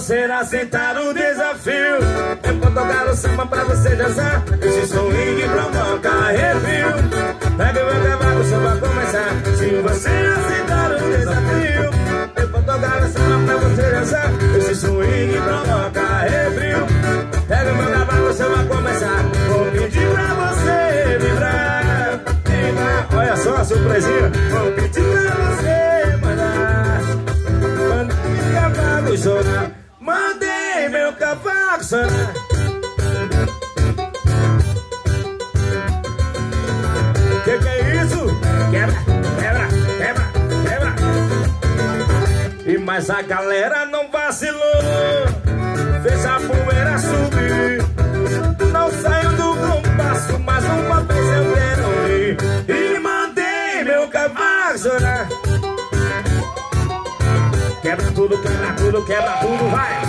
você aceitar o desafio, eu vou tocar o samba pra você dançar. Esse swing provoca arrepio. Pega o meu cavalo, o samba vai começar. Se você aceitar o desafio, eu vou tocar o samba pra você dançar. Esse swing provoca arrepio. Pega o meu cavalo, o samba vai começar. Vou pedir pra você vibrar. Olha só a surpresinha. Vou pedir pra você mandar. Mandei meu cavalo chorar. Mandei meu cavalo chorar. Que é isso? Quebra, quebra, quebra, quebra. E mas a galera não vacilou, fez a poeira subir. Não saiu do compasso, mas uma vez eu quero ir. E mandei meu cavalo chorar. Quebra tudo, quebra tudo, quebra tudo, vai.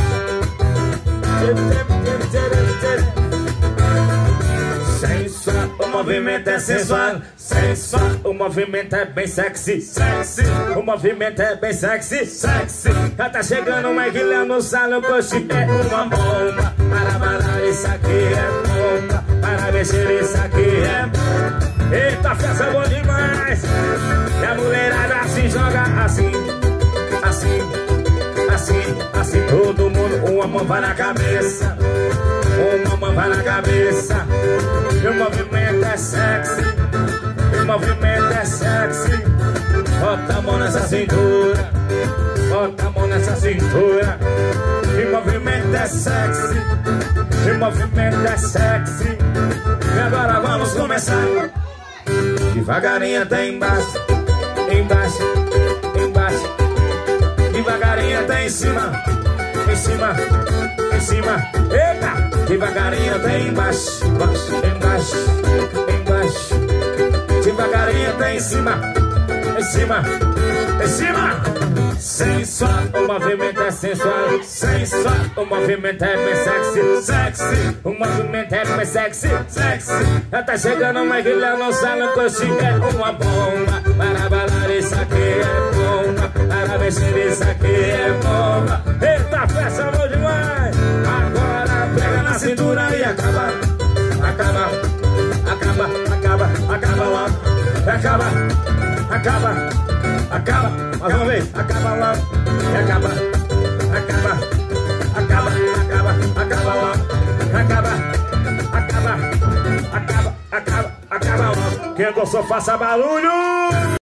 Sensual, o movimento é sensual. Sensual, o movimento é bem sexy. Sexy, o movimento é bem sexy. Sexy, já tá chegando uma guilha no salão. Coxi é uma bomba. Para balar isso aqui é bomba. Para mexer isso aqui é bomba. Eita, festa bom demais. E a mulherada se joga assim. Assim, assim, assim. Todo mundo, uma mão vai na cabeça. Uma mão vai na cabeça. E o movimento é sexy. E o movimento é sexy. Bota a mão nessa cintura. Bota a mão nessa cintura. E o movimento é sexy. E o movimento é sexy. E agora vamos começar. Devagarinho até embaixo. Embaixo, embaixo. Devagarinho até em cima. Em cima, em cima. Eita! Devagarinho até embaixo. Embaixo, embaixo, embaixo. Devagarinho até em cima. Em cima, em cima. Sensual, o movimento é sensual. Sensual, o movimento é bem sexy. Sexy, o movimento é bem sexy. Sexy, já tá chegando uma guilha no salão. Coxi é uma bomba. Para balar isso aqui é bomba. Para mexer isso aqui é bomba. Eita, festa boa demais. Agora pega na cintura e acaba. Acaba, acaba, acaba, acaba logo. Acaba, acaba, acaba. Mais uma vez, acaba logo. E acaba, acaba, acaba, acaba, acaba logo. Acaba, acaba, acaba, acaba, acaba logo. Quem gostou faça barulho.